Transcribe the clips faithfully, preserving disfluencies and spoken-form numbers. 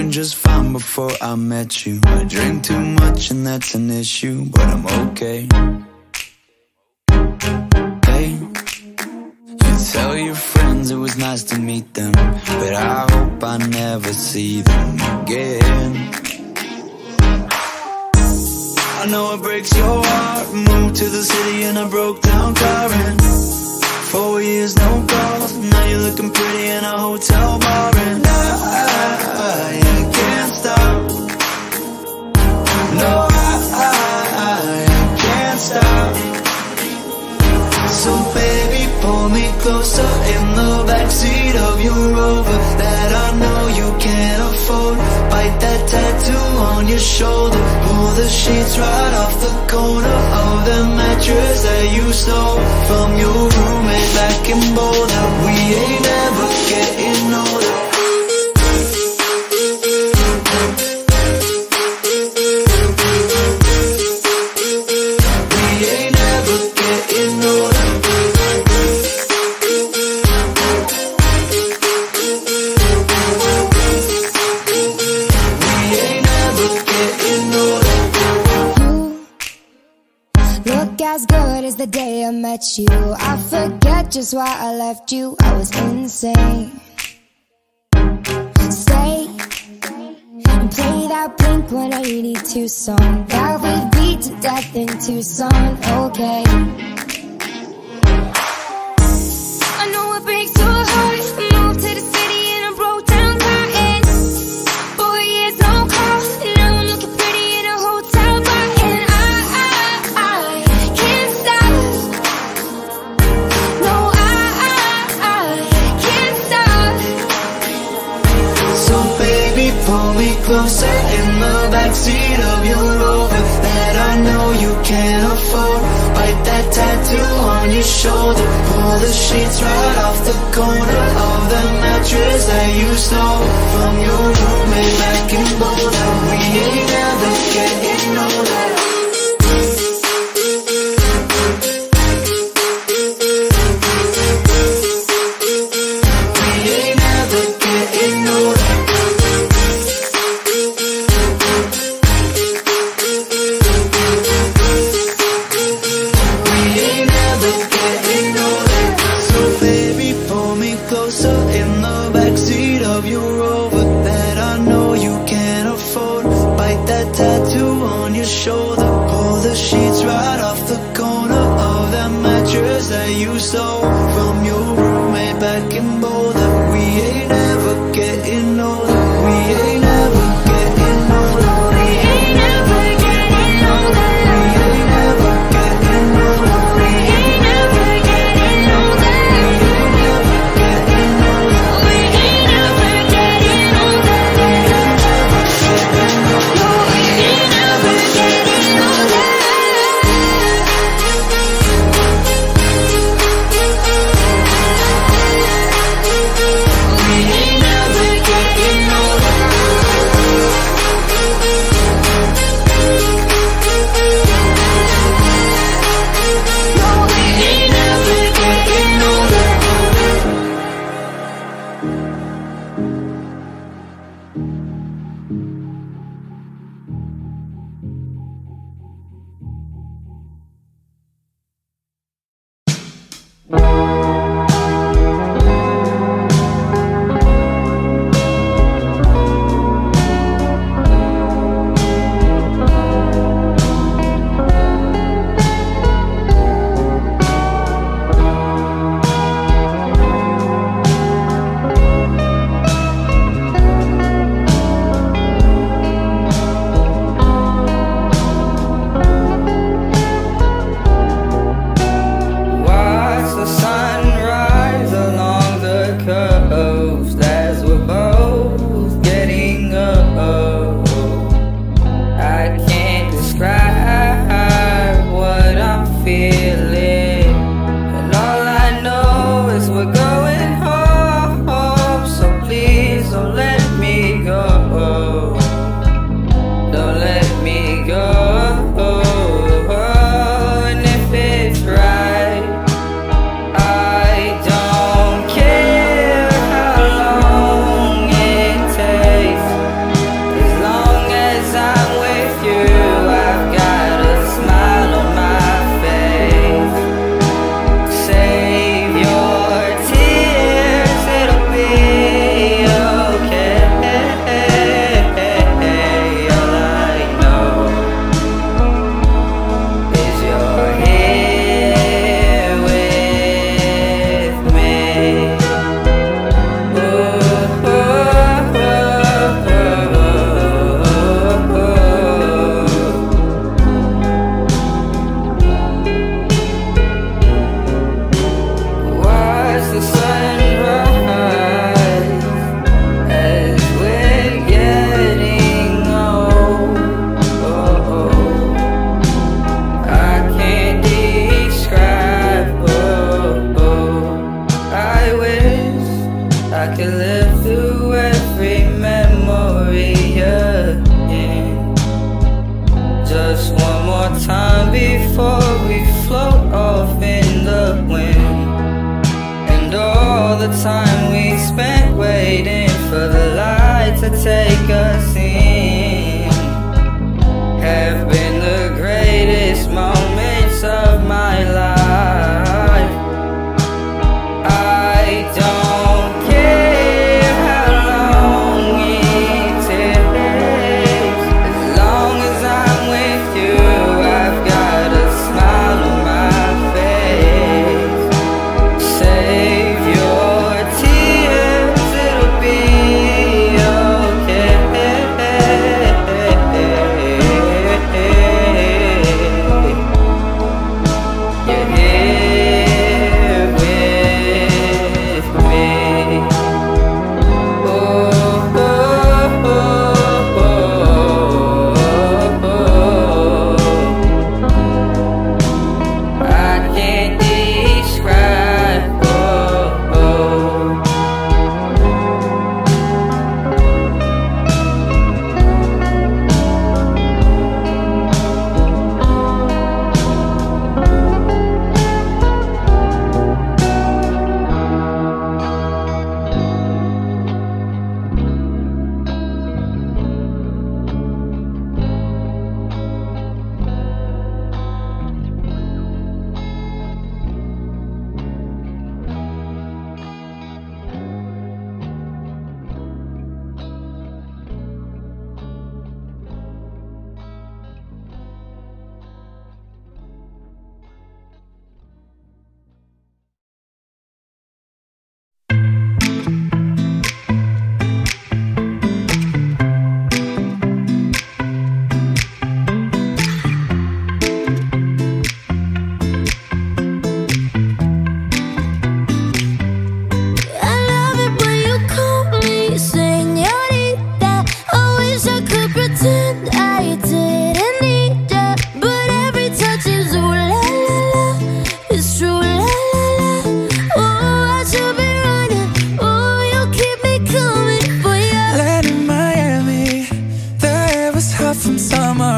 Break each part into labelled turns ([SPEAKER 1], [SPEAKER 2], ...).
[SPEAKER 1] doing just fine before I met you. I drink too much and that's an issue, but I'm okay. Hey, you tell your friends it was nice to meet them, but I hope I never see them again. I know it breaks your heart. Moved to the city in a broke down car, and four years no calls. Now you're looking pretty in a hotel bar, and I, I, I can't stop. No, I, I, I can't stop. So baby, pull me closer in the backseat of your Rover that I know you can't afford. Bite that tattoo on your shoulder. Pull the sheets right off the corner of the mattress that you stole from your roommate back in Boulder. We ain't ever getting older. We ain't ever getting older.
[SPEAKER 2] As good as the day I met you, I forget just why I left you. I was insane. Stay and play that Blink one eighty-two song that we beat to death in Tucson. Okay, I know it breaks your heart. Moved to the city and I broke down crying. Four years no call. Now I'm looking pretty in a hotel bar, and I, I, I can't stop. No, I, I, I can't stop.
[SPEAKER 1] So baby, pull me closer in the backseat of your Rover that I know you can't afford. Bite that tattoo on your shoulder. Pull the sheets right off the corner of the mattress that you stole from your roommate back in Boulder. We ain't ever getting older. We ain't ever getting older. In the backseat of your Rover that I know you can't afford. Bite that tattoo on your shoulder. Pull the sheets right off the corner of that mattress that you stole from your roommate back in Boulder. We ain't ever getting older. We ain't ever getting older. We ain't ever getting older. We ain't ever getting older. We ain't ever getting older. We ain't ever getting older.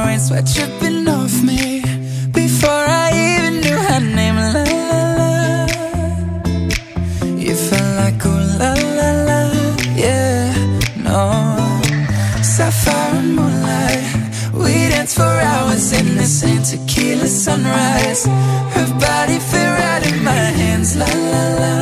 [SPEAKER 1] rain, sweat dripping off me before I even knew her name. La la la, you felt like ooh la la la, yeah, no. Sapphire and moonlight, we danced for hours in the same tequila sunrise. Her body fit right in my hands, la la la.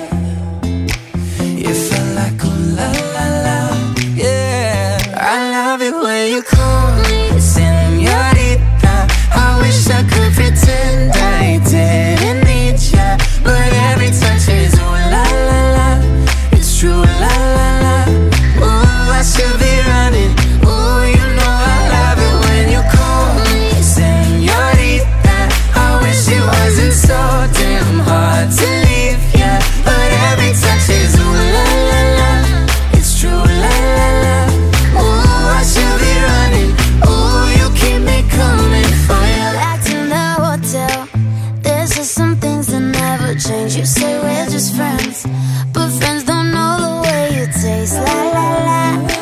[SPEAKER 1] You felt like ooh la la la, yeah. I love it when you call me Señorita. I wish I could pretend I didn't need ya, but every touch is ooh la la la. It's true, la la la. Ooh, I should be running. Ooh, you know I love it when you call me Señorita. I wish it wasn't so damn hard to leave ya, but every touch is ooh la la la. It's true, la la la. Ooh, I should be running. Ooh, you keep me coming for ya.
[SPEAKER 2] Back to the hotel, there's just some things that never change. You say we're just friends, but friends don't know the way you taste. La la la.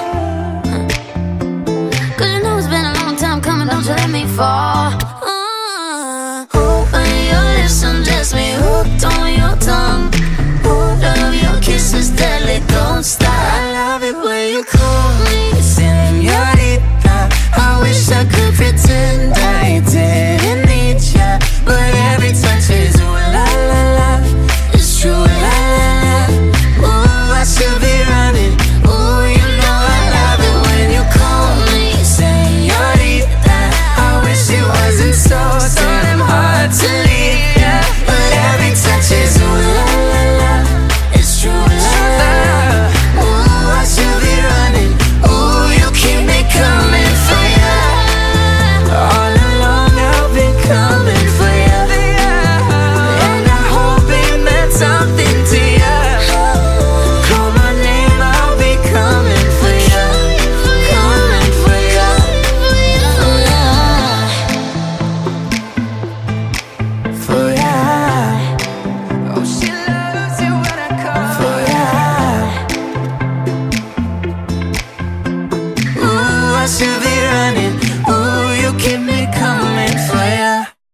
[SPEAKER 2] Cause you know it's been a long time coming, don't you let me fall. uh, When your lips undress me, hooked on your tongue. Ooh, love your kisses deadly, don't stop.
[SPEAKER 1] I love it when you call me Señorita. I wish I could pretend I didn't need ya, but every touch is ooh la la la. It's true, la la la. Ooh, I should be running. Ooh, you know I love it when you call me Señorita. I wish it wasn't so damn hard to leave ya, but every touch is ooh la la la. It's true, la la la. Ooh, I should be running. Ooh, you keep me coming for ya. All along I've been coming for ya, and I hope it meant something to ya. Call my name, I'll be coming for ya, coming for ya, for ya. Oh, she loves it when I call for ya. Ooh, I should be running. Ooh, you keep me coming for ya.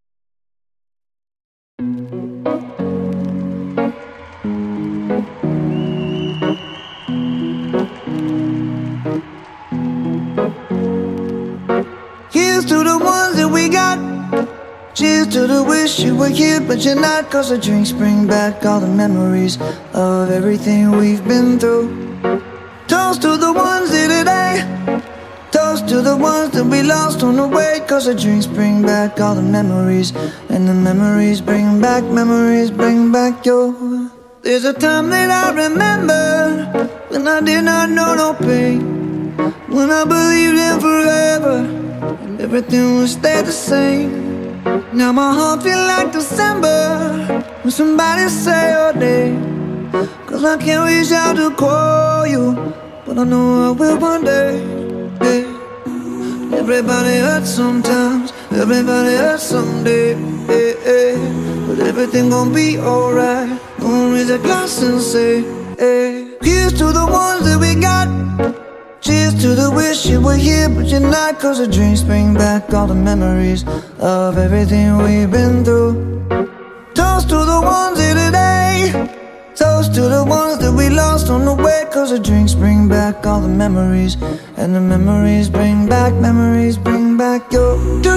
[SPEAKER 3] Here's to the ones that we got. Cheers to the wish you were here but you're not. Cause the drinks bring back all the memories of everything we've been through. Toast to the ones here today. Toast to the ones that we lost on the way. Cause the drinks bring back all the memories, and the memories bring back, memories bring back your. There's a time that I remember when I did not know no pain, when I believed in forever and everything would stay the same. Now my heart feel like December when somebody say your name. Cause I can't reach out to call you, but I know I will one day, yeah. Everybody hurts sometimes, everybody hurts someday, yeah, yeah. But everything gon' be alright. Gonna raise a glass and say, hey. Here's to the ones that we got. Cheers to the wish you were here but you're not. Cause the drinks bring back all the memories of everything we've been through. Toast to the ones here today. Toast to the ones that we lost on the way. Cause the drinks bring back all the memories, and the memories bring back, memories bring back your.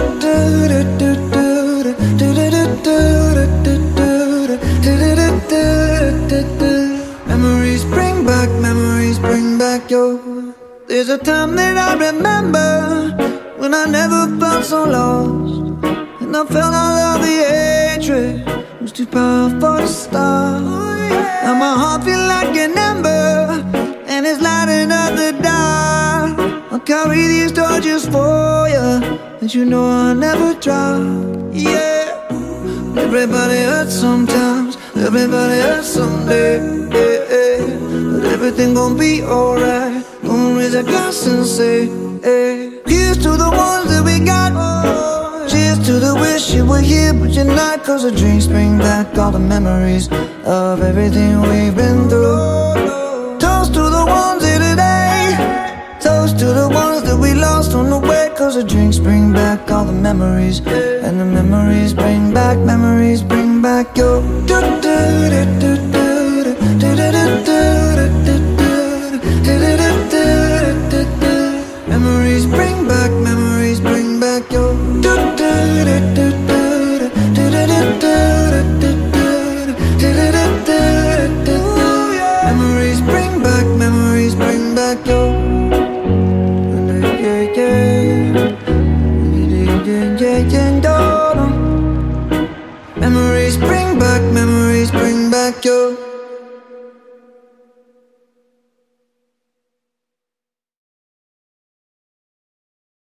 [SPEAKER 3] Memories bring back, memories bring back your. There's a time that I remember when I never felt so lost, and I felt all of the hatred was too powerful to stop. Now my heart feel like an ember, and it's lighting up the dark. I'll carry these torches for you, and you know I'll never drop. Yeah. Everybody hurts sometimes, everybody hurts someday, yeah, yeah. But everything gon' be alright. Gonna raise a glass and say, hey. Here's to the ones that we got. Cheers to the wish you were here but you're not. Cause the drinks bring back all the memories of everything we've been through. Toast to the ones here today. Toast to the ones that we lost on the way. Cause cause the drinks bring back all the memories. And the memories bring back, memories bring back your memories bring back, memories bring back your memories bring back, memories bring back your memories bring back, memories bring